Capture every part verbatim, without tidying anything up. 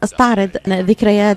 أستعرض ذكريات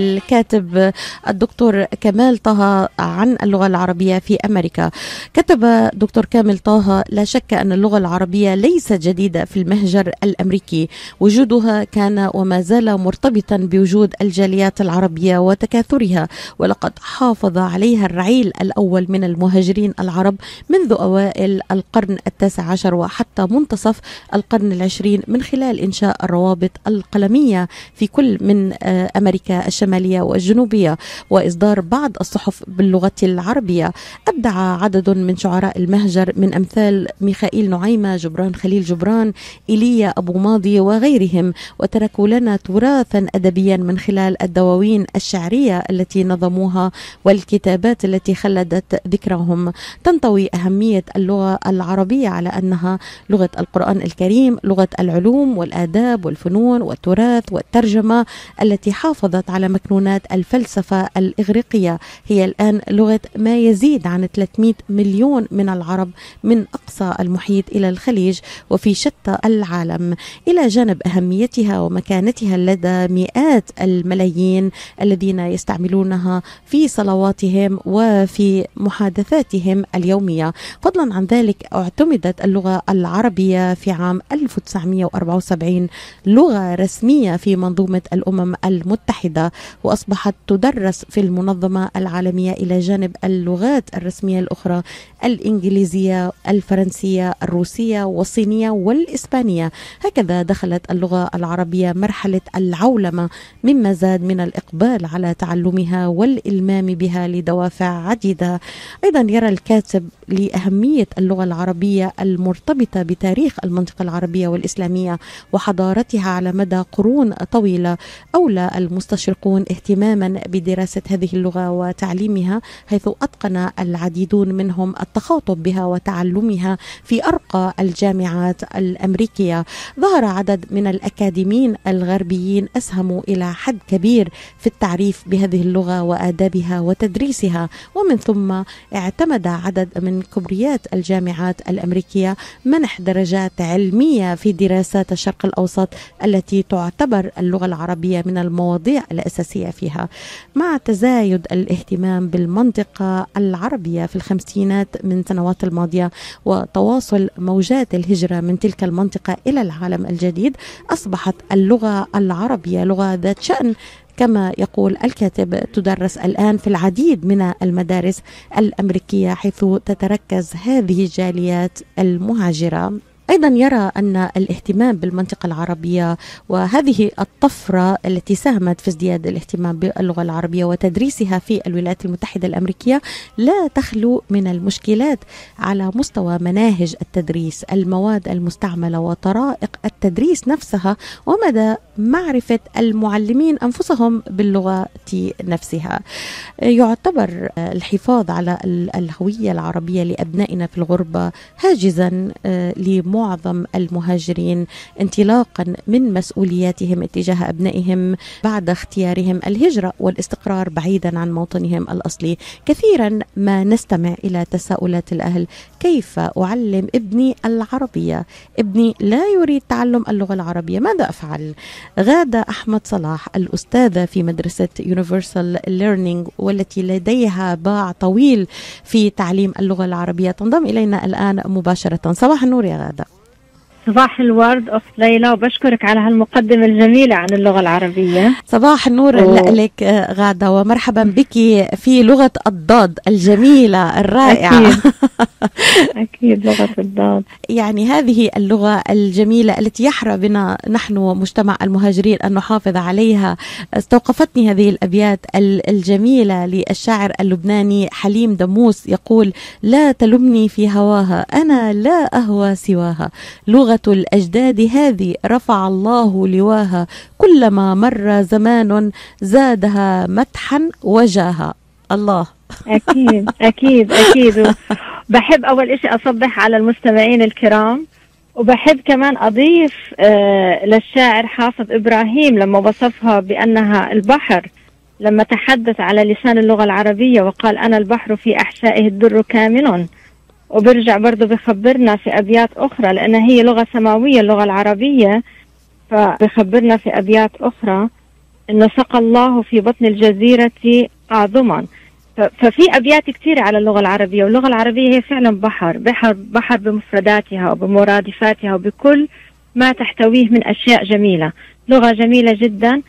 الكاتب الدكتور كمال طه عن اللغة العربية في أمريكا. كتب دكتور كامل طه: لا شك أن اللغة العربية ليست جديدة في المهجر الأمريكي، وجودها كان وما زال مرتبطا بوجود الجاليات العربية وتكاثرها، ولقد حافظ عليها الرعيل الأول من المهاجرين العرب منذ أوائل القرن التاسع عشر وحتى منتصف القرن العشرين من خلال إنشاء الروابط القلمية في كل من أمريكا الشمالية والجنوبية وإصدار بعض الصحف باللغة العربية. أبدع عدد من شعراء المهجر من أمثال ميخائيل نعيمة، جبران خليل جبران، إيليا أبو ماضي وغيرهم، وتركوا لنا تراثا أدبيا من خلال الدواوين الشعرية التي نظموها والكتابات التي خلدت ذكرهم. تنطوي أهمية اللغة العربية على أنها لغة القرآن الكريم، لغة العلوم والآداب والفنون والتراث والترجمة التي حافظت على مكنونات الفلسفة الإغريقية. هي الآن لغة ما يزيد عن ثلاثمئة مليون من العرب من أقصى المحيط إلى الخليج وفي شتى العالم، إلى جانب أهميتها ومكانتها لدى مئات الملايين الذين يستعملونها في صلواتهم وفي محادثاتهم اليومية. فضلا عن ذلك اعتمدت اللغة العربية في عام ألف وتسعمئة وأربعة وسبعين لغة رسمية في منظومة الأمم المتحدة، وأصبحت تدرس في المنظمة العالمية إلى جانب اللغات الرسمية الأخرى: الإنجليزية، الفرنسية، الروسية والصينية والإسبانية. هكذا دخلت اللغة العربية مرحلة العولمة، مما زاد من الإقبال على تعلمها والإلمام بها لدوافع عديدة. أيضا يرى الكاتب لأهمية اللغة العربية المرتبطة بتاريخ المنطقة العربية والإسلامية وحضارتها على مدى قرون طويلة. أولى المستشرقون اهتماما بدراسة هذه اللغة وتعليمها، حيث أتقن العديدون منهم التخاطب بها وتعلمها في أرقى الجامعات الأمريكية. ظهر عدد من الأكاديميين الغربيين أسهموا إلى حد كبير في التعريف بهذه اللغة وآدابها وتدريسها، ومن ثم اعتمد عدد من كبريات الجامعات الأمريكية منح درجات علمية في دراسات الشرق الأوسط التي تعتبر اللغة العربية من المواضيع الأساسية فيها. مع تزايد الاهتمام بالمنطقة العربية في الخمسينات من سنوات الماضية وتواصل موجات الهجرة من تلك المنطقة إلى العالم الجديد، أصبحت اللغة العربية لغة ذات شأن كما يقول الكاتب، تدرس الآن في العديد من المدارس الأمريكية حيث تتركز هذه الجاليات المهاجرة. أيضا يرى أن الاهتمام بالمنطقة العربية وهذه الطفرة التي ساهمت في ازدياد الاهتمام باللغة العربية وتدريسها في الولايات المتحدة الأمريكية لا تخلو من المشكلات على مستوى مناهج التدريس، المواد المستعملة وطرائق التدريس نفسها، ومدى معرفة المعلمين أنفسهم باللغة نفسها. يعتبر الحفاظ على الهوية العربية لأبنائنا في الغربة حاجزا لمعظم المهاجرين انطلاقا من مسؤولياتهم اتجاه أبنائهم بعد اختيارهم الهجرة والاستقرار بعيدا عن موطنهم الأصلي. كثيرا ما نستمع إلى تساؤلات الأهل: كيف أعلم ابني العربية؟ ابني لا يريد تعلم اللغة العربية، ماذا أفعل؟ غادة أحمد صلاح الأستاذة في مدرسة Universal Learning والتي لديها باع طويل في تعليم اللغة العربية تنضم إلينا الآن مباشرة. صباح النور يا غادة. صباح الورد أخت ليلى، وبشكرك على هالمقدمة الجميلة عن اللغة العربية. صباح النور لك غادة، ومرحبا بك في لغة الضاد الجميلة الرائعة. أكيد, أكيد لغة الضاد، يعني هذه اللغة الجميلة التي يحرى بنا نحن مجتمع المهاجرين أن نحافظ عليها. استوقفتني هذه الأبيات الجميلة للشاعر اللبناني حليم دموس، يقول: لا تلمني في هواها، أنا لا أهوى سواها، لغة الأجداد هذه رفع الله لواها، كلما مر زمان زادها مدحا وجاها. الله. أكيد أكيد أكيد. بحب أول إشي أصبح على المستمعين الكرام، وبحب كمان أضيف آه للشاعر حافظ إبراهيم لما وصفها بأنها البحر، لما تحدث على لسان اللغة العربية وقال: أنا البحر في أحشائه الدر كامن. وبرجع برضو بخبرنا في أبيات أخرى، لأن هي لغة سماوية اللغة العربية، فبخبرنا في أبيات أخرى إنه سقى الله في بطن الجزيرة أعظما. ففي أبيات كثيرة على اللغة العربية، واللغة العربية هي فعلا بحر بحر بحر بمفرداتها وبمرادفاتها وبكل ما تحتويه من أشياء جميلة. لغة جميلة جدا،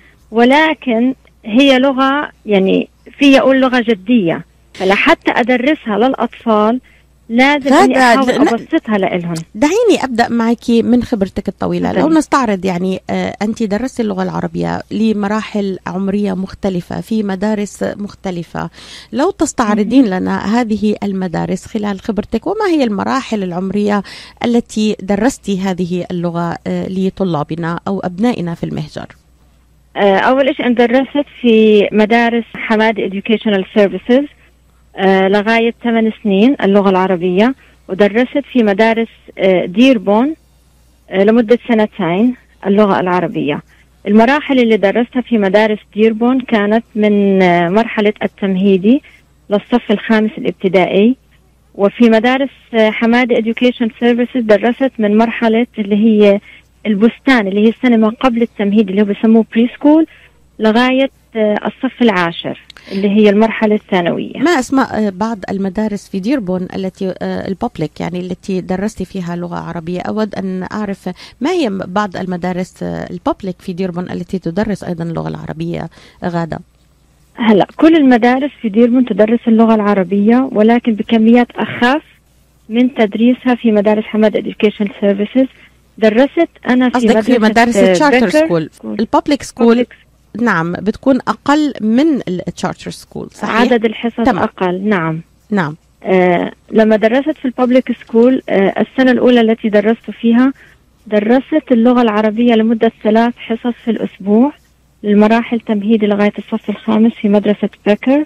ولكن هي لغة يعني في أقول لغة جدية، فلحتى أدرسها للأطفال لازم إني أحاول أبسطها لإلهم. دعيني أبدأ معك من خبرتك الطويلة. لو نستعرض يعني آه أنت درست اللغة العربية لمراحل عمرية مختلفة في مدارس مختلفة، لو تستعرضين لنا هذه المدارس خلال خبرتك، وما هي المراحل العمرية التي درستي هذه اللغة آه لطلابنا أو أبنائنا في المهجر؟ آه أول شيء أنا درست في مدارس حمادي Educational Services آه لغاية ثمان سنين اللغة العربية، ودرست في مدارس آه ديربون آه لمدة سنتين اللغة العربية. المراحل اللي درستها في مدارس ديربون كانت من آه مرحلة التمهيدي للصف الخامس الابتدائي، وفي مدارس آه حمادي Education Services درست من مرحلة اللي هي البستان اللي هي السنة ما قبل التمهيد اللي هو بيسموه بري سكول لغاية الصف العاشر اللي هي المرحلة الثانوية. ما أسماء بعض المدارس في ديربون التي البابليك يعني التي درستي فيها لغة عربية؟ أود أن أعرف ما هي بعض المدارس البابليك في ديربون التي تدرس أيضا اللغة العربية غادة؟ هلا كل المدارس في ديربون تدرس اللغة العربية، ولكن بكميات أخف من تدريسها في مدارس حماد Education Services. درست أنا في مدرسة في مدارس التشارتر سكول. البابليك سكول نعم بتكون أقل من التشارتر سكول، صحيح؟ عدد الحصص تمام. أقل. نعم نعم. آه لما درست في البابليك سكول آه السنة الأولى التي درست فيها درست اللغة العربية لمدة ثلاث حصص في الأسبوع للمراحل تمهيدي لغاية الصف الخامس في مدرسة بيكر،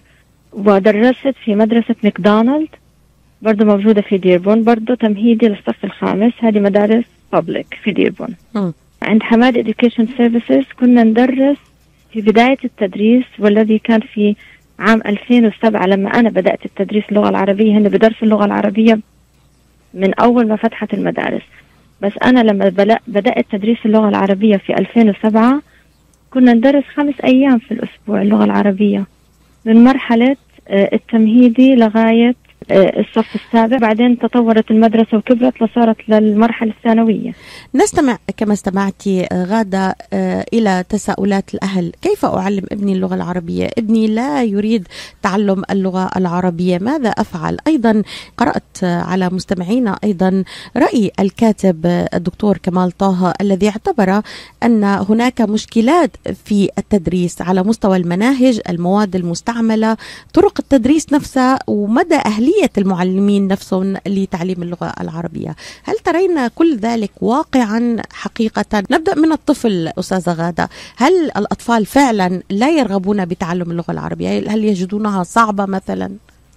ودرست في مدرسة ماكدونالد برضو موجودة في ديربون برضو تمهيدي للصف الخامس. هذه مدارس بابليك في ديربون. م. عند حماد Education Services كنا ندرس في بداية التدريس، والذي كان في عام ألفين وسبعة لما أنا بدأت التدريس اللغة العربية. هن بدرس اللغة العربية من أول ما فتحت المدارس، بس أنا لما بدأت تدريس اللغة العربية في ألفين وسبعة كنا ندرس خمس أيام في الأسبوع اللغة العربية من مرحلة التمهيدي لغاية الصف السابع. بعدين تطورت المدرسة وكبرت وصارت للمرحلة الثانوية. نستمع كما استمعتي غادة إلى تساؤلات الأهل: كيف أعلم ابني اللغة العربية؟ ابني لا يريد تعلم اللغة العربية، ماذا أفعل؟ أيضا قرأت على مستمعينا أيضا رأي الكاتب الدكتور كمال طه الذي اعتبر أن هناك مشكلات في التدريس على مستوى المناهج، المواد المستعملة، طرق التدريس نفسها، ومدى أهلية المعلمين نفسهم لتعليم اللغة العربية. هل ترين كل ذلك واقعا حقيقة؟ نبدأ من الطفل أستاذة غادة. هل الأطفال فعلا لا يرغبون بتعلم اللغة العربية؟ هل يجدونها صعبة مثلا؟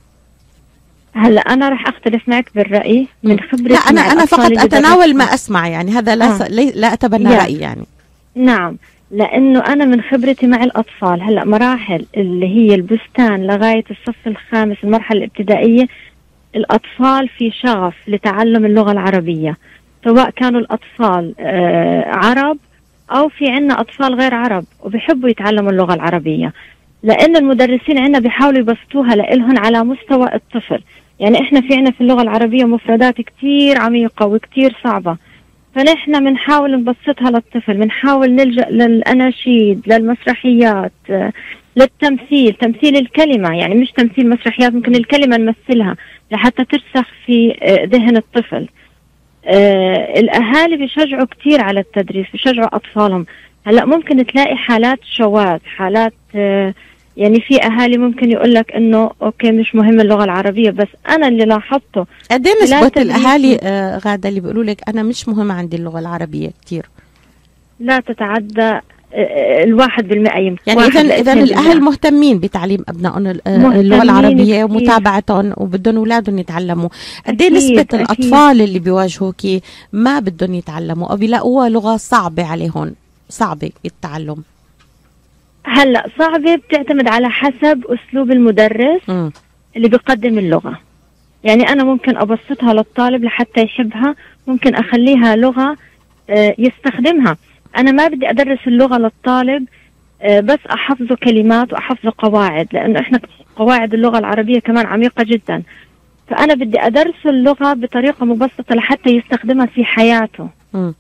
هلا أنا رح أختلف معك بالرأي من خبرتي. لا أنا أنا فقط أتناول ما أسمع، يعني هذا لا آه. لا أتبنى رأي يعني. نعم، لأنه أنا من خبرتي مع الأطفال هلأ مراحل اللي هي البستان لغاية الصف الخامس المرحلة الابتدائية، الأطفال في شغف لتعلم اللغة العربية، سواء كانوا الأطفال آه عرب أو في عنا أطفال غير عرب وبيحبوا يتعلموا اللغة العربية، لأن المدرسين عنا بيحاولوا يبسطوها لإلهم على مستوى الطفل. يعني إحنا في عنا في اللغة العربية مفردات كتير عميقة وكتير صعبة، فنحن بنحاول نبسطها للطفل، بنحاول نلجأ للأناشيد، للمسرحيات، للتمثيل، تمثيل الكلمة، يعني مش تمثيل مسرحيات، ممكن الكلمة نمثلها لحتى ترسخ في ذهن الطفل. آه الأهالي بيشجعوا كتير على التدريس، بيشجعوا أطفالهم. هلأ ممكن تلاقي حالات شواذ، حالات آه يعني في أهالي ممكن يقول لك إنه أوكي مش مهم اللغة العربية، بس أنا اللي لاحظته قد ايه نسبة الأهالي آه غادة اللي بيقولوا لك أنا مش مهم عندي اللغة العربية كتير؟ لا تتعدى آه الواحد بالمئة يمكن. يعني إذا إذا الأهل مهتمين بتعليم أبنائهم اللغة العربية ومتابعتهم وبدهم أولادهم يتعلموا. قد ايه نسبة أكيد. الأطفال اللي بيواجهوك ما بدهم يتعلموا أو بيلاقوها لغة صعبة عليهم، صعبة التعلم؟ هلا صعبة بتعتمد على حسب أسلوب المدرس م. اللي بيقدم اللغة. يعني أنا ممكن أبسطها للطالب لحتى يحبها، ممكن أخليها لغة يستخدمها. أنا ما بدي أدرس اللغة للطالب بس أحفظه كلمات وأحفظه قواعد، لأنه إحنا قواعد اللغة العربية كمان عميقة جدا. فأنا بدي أدرس اللغة بطريقة مبسطة لحتى يستخدمها في حياته. م.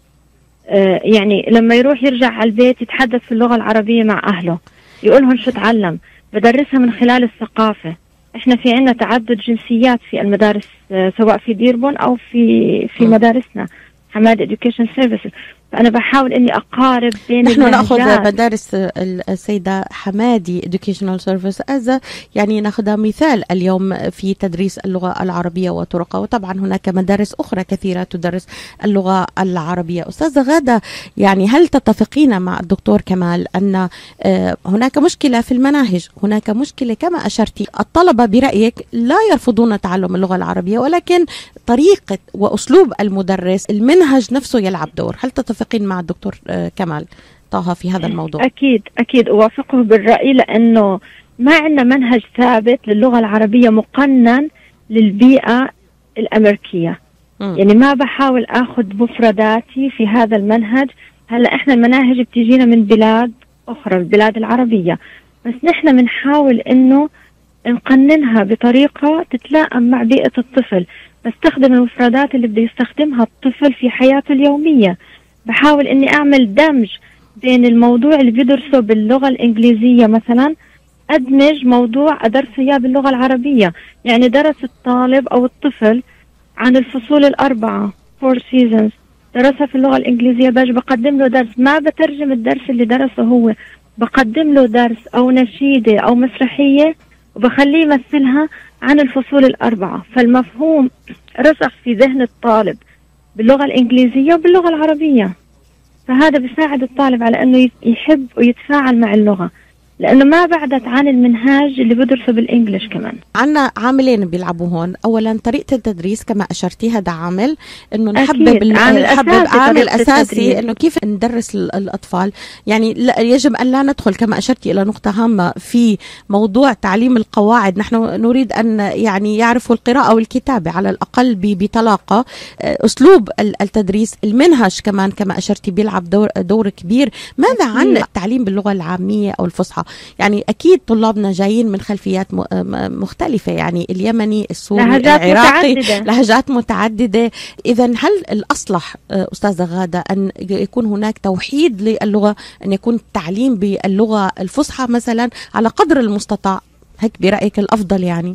آه يعني لما يروح يرجع على البيت يتحدث في اللغة العربية مع أهله، يقولهم شو تعلم. بدرسها من خلال الثقافة. إحنا في عنا تعدد جنسيات في المدارس، آه سواء في ديربون أو في في م. مدارسنا حماد Education Services. فأنا بحاول إني أقارب بين نحن نأخذ مدارس السيدة حمادي Educational Service أز يعني نأخذ مثال اليوم في تدريس اللغة العربية وطرقها، وطبعا هناك مدارس أخرى كثيرة تدرس اللغة العربية. أستاذة غادة، يعني هل تتفقين مع الدكتور كمال أن هناك مشكلة في المناهج، هناك مشكلة كما أشرتي، الطلبة برأيك لا يرفضون تعلم اللغة العربية، ولكن طريقة وأسلوب المدرس المنهج نفسه يلعب دور؟ هل تتفقين مع الدكتور كمال طه في هذا الموضوع؟ أكيد أكيد أوافقه بالرأي، لأنه ما عندنا منهج ثابت للغة العربية مقنن للبيئة الأمريكية. م. يعني ما بحاول أخذ مفرداتي في هذا المنهج. هلأ إحنا المناهج بتجينا من بلاد أخرى، البلاد العربية، بس نحن بنحاول إنه نقننها بطريقة تتلائم مع بيئة الطفل، بستخدم المفردات اللي بده يستخدمها الطفل في حياته اليومية. بحاول إني أعمل دمج بين الموضوع اللي بيدرسه باللغة الإنجليزية، مثلا أدمج موضوع أدرسه إياه باللغة العربية. يعني درس الطالب أو الطفل عن الفصول الأربعة four seasons، درسها في اللغة الإنجليزية، باجي بقدم له درس، ما بترجم الدرس اللي درسه هو، بقدم له درس أو نشيدة أو مسرحية وبخليه يمثلها عن الفصول الأربعة. فالمفهوم رسخ في ذهن الطالب باللغة الإنجليزية وباللغة العربية، فهذا بيساعد الطالب على أنه يحب ويتفاعل مع اللغة، لأنه ما بعدت عن المنهاج اللي بدرسه بالإنجليش. كمان عنا عاملين بيلعبوا هون. أولا طريقة التدريس كما أشرتي، هذا عامل إنه نحبب عامل أساسي, عامل أساسي إنه كيف ندرس الأطفال. يعني يجب أن لا ندخل كما أشرتي إلى نقطة هامة في موضوع تعليم القواعد. نحن نريد أن يعني يعرفوا القراءة والكتابة على الأقل بطلاقة. أسلوب التدريس، المنهج كمان كما أشرتي بيلعب دور, دور كبير. ماذا عن التعليم باللغة العامية أو الفصحى؟ يعني أكيد طلابنا جايين من خلفيات مختلفة، يعني اليمني، السوري، العراقي، لهجات متعددة. إذن هل الأصلح أستاذة غادة أن يكون هناك توحيد للغة، أن يكون التعليم باللغة الفصحى مثلا على قدر المستطاع؟ هيك برأيك الأفضل؟ يعني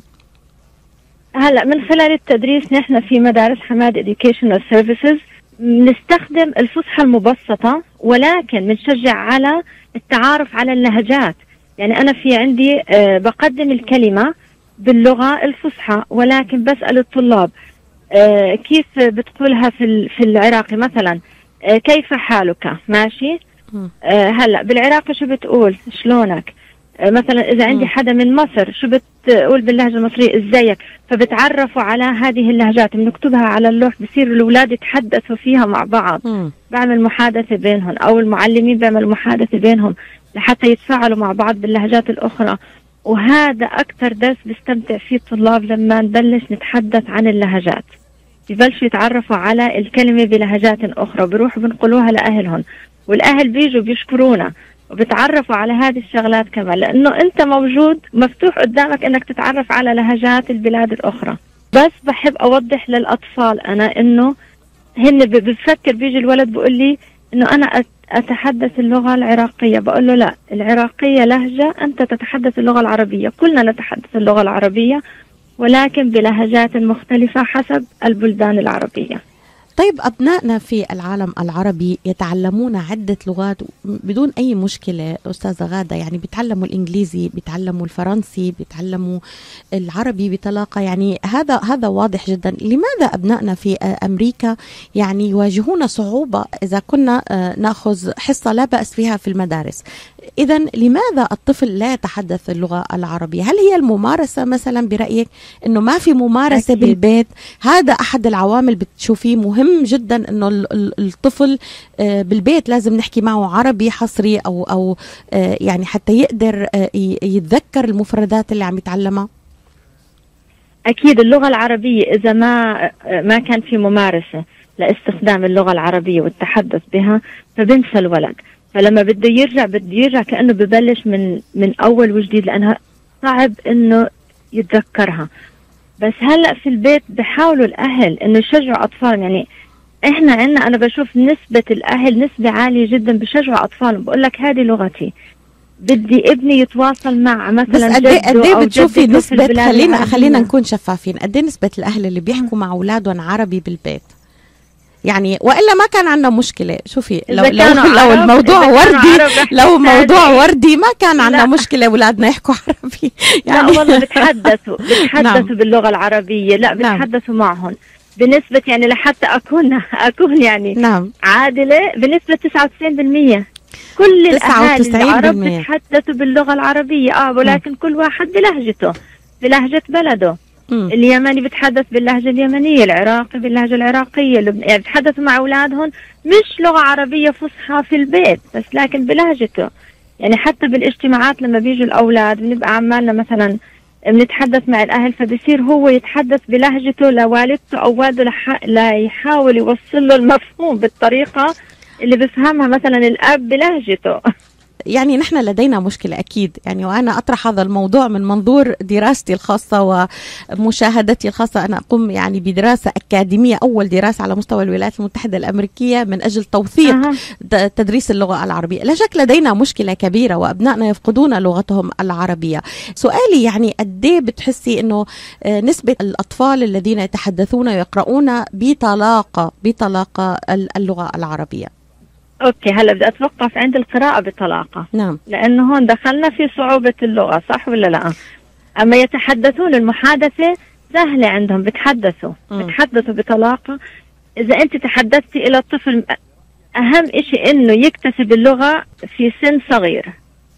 هلأ من خلال التدريس نحن في مدارس حماد Educational Services نستخدم الفصحى المبسطة، ولكن بنشجع على التعارف على اللهجات. يعني أنا في عندي آه بقدم الكلمة باللغة الفصحى، ولكن بسأل الطلاب آه كيف بتقولها في في العراقي مثلا، آه كيف حالك، ماشي؟ آه هلأ بالعراقي شو بتقول، شلونك؟ آه مثلا إذا عندي حدا من مصر شو بتقول باللهجة المصرية، إزيك؟ فبتعرفوا على هذه اللهجات، بنكتبها على اللوح، بصير الأولاد يتحدثوا فيها مع بعض. م. بعمل محادثة بينهم، أو المعلمين بيعملوا محادثة بينهم لحتى يتفاعلوا مع بعض باللهجات الأخرى. وهذا أكثر درس بيستمتع فيه الطلاب لما نبلش نتحدث عن اللهجات، يبلشوا يتعرفوا على الكلمة بلهجات أخرى، وبيروحوا بنقلوها لأهلهم، والأهل بيجوا بيشكرونا وبتعرفوا على هذه الشغلات كمان، لأنه أنت موجود مفتوح قدامك أنك تتعرف على لهجات البلاد الأخرى. بس بحب أوضح للأطفال أنا إنه هن بفكر، بيجي الولد بيقول لي إنه أنا أتحدث اللغة العراقية، بقول له لا، العراقية لهجة، أنت تتحدث اللغة العربية، كلنا نتحدث اللغة العربية ولكن بلهجات مختلفة حسب البلدان العربية. طيب أبنائنا في العالم العربي يتعلمون عدة لغات بدون أي مشكلة أستاذة غادة، يعني بيتعلموا الإنجليزي، بيتعلموا الفرنسي، بيتعلموا العربي بطلاقة، يعني هذا هذا واضح جدا. لماذا أبنائنا في أمريكا يعني يواجهون صعوبة إذا كنا نأخذ حصة لا بأس فيها في المدارس؟ إذا لماذا الطفل لا يتحدث اللغة العربية؟ هل هي الممارسة مثلا برأيك، إنه ما في ممارسة أكيد بالبيت؟ هذا أحد العوامل بتشوفيه مهم جدا، إنه الطفل بالبيت لازم نحكي معه عربي حصري أو أو يعني حتى يقدر يتذكر المفردات اللي عم يتعلمها. أكيد اللغة العربية إذا ما ما كان في ممارسة لاستخدام اللغة العربية والتحدث بها فبنسى الولد. فلما بده يرجع بده يرجع كأنه ببلش من من أول وجديد، لأنها صعب إنه يتذكرها. بس هلأ في البيت بحاولوا الأهل إنه يشجعوا أطفالهم. يعني إحنا عنا أنا بشوف نسبة الأهل نسبة عالية جدا بشجعوا أطفالهم، بقول لك هذه لغتي، بدي ابني يتواصل مع مثلا بس قد جده ايه أو بتشوفي جدته في نسبة، البلاد خلينا العربية. خلينا نكون شفافين، قد ايه نسبة الأهل اللي بيحكوا مع أولادهم عربي بالبيت؟ يعني والا ما كان عندنا مشكله. شوفي لو إذا لو, كانوا لو عرب- الموضوع إذا كانوا وردي عرب رح لو موضوع تحتاج- وردي ما كان عندنا لا. مشكله اولادنا يحكوا عربي. لا يعني والله بتحدثوا بتحدثوا نعم. باللغة العربية، لا نعم. بتحدثوا معهم بنسبة، يعني لحتى أكون أكون يعني نعم عادلة، بنسبة تسعة وتسعين بالمية كل الأهالي تسعة وتسعين العرب بالمية. بيتحدثوا باللغة العربية، اه ولكن كل واحد بلهجته، بلهجة بلده. مم. اليمني بيتحدث باللهجة اليمنية، العراقي باللهجة العراقية، اللبن... يعني بيتحدثوا مع أولادهم مش لغة عربية فصحى في البيت بس، لكن بلهجته. يعني حتى بالاجتماعات لما بيجوا الأولاد بنبقى عمالنا مثلا بنتحدث مع الأهل، فبصير هو يتحدث بلهجته لوالدته أو والده لح... لا يحاول يوصل له المفهوم بالطريقة اللي بفهمها مثلا الأب بلهجته. يعني نحن لدينا مشكلة أكيد، يعني وأنا أطرح هذا الموضوع من منظور دراستي الخاصة ومشاهدتي الخاصة. أنا أقوم يعني بدراسة أكاديمية، أول دراسة على مستوى الولايات المتحدة الأمريكية من أجل توثيق أه. تدريس اللغة العربية. لا شك لدينا مشكلة كبيرة وأبنائنا يفقدون لغتهم العربية. سؤالي يعني قد ايه بتحسي أنه نسبة الأطفال الذين يتحدثون ويقرؤون بطلاقة بطلاقة اللغة العربية؟ اوكي، هلا بدي اتوقف عند القراءة بطلاقة. نعم. لانه هون دخلنا في صعوبة اللغة، صح ولا لا؟ اما يتحدثون المحادثة سهلة عندهم، بتحدثوا م. بتحدثوا بطلاقة. اذا انت تحدثتي الى الطفل، اهم اشي انه يكتسب اللغة في سن صغير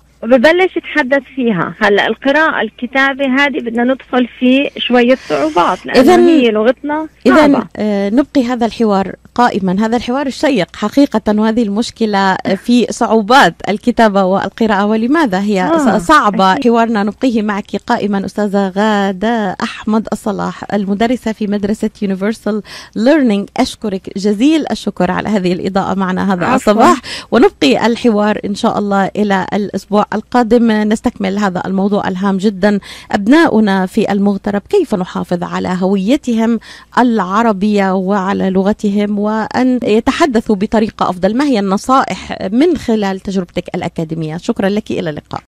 وببلش يتحدث فيها. هلا القراءة الكتابة هذه بدنا ندخل في شوية صعوبات لأنه هي لغتنا صعبة. إذن آه نبقي هذا الحوار قائما، هذا الحوار الشيق حقيقة، وهذه المشكلة في صعوبات الكتابة والقراءة ولماذا هي آه صعبة. أكيد. حوارنا نبقيه معك قائما. أستاذة غادة أحمد الصلاح، المدرسة في مدرسة Universal Learning، أشكرك جزيل الشكر على هذه الإضاءة معنا هذا الصباح، ونبقي الحوار إن شاء الله إلى الأسبوع القادم. نستكمل هذا الموضوع الهام جدا، أبناؤنا في المغترب، كيف نحافظ على هويتهم العربية وعلى لغتهم وأن يتحدثوا بطريقة أفضل. ما هي النصائح من خلال تجربتك الأكاديمية؟ شكرا لك، إلى اللقاء.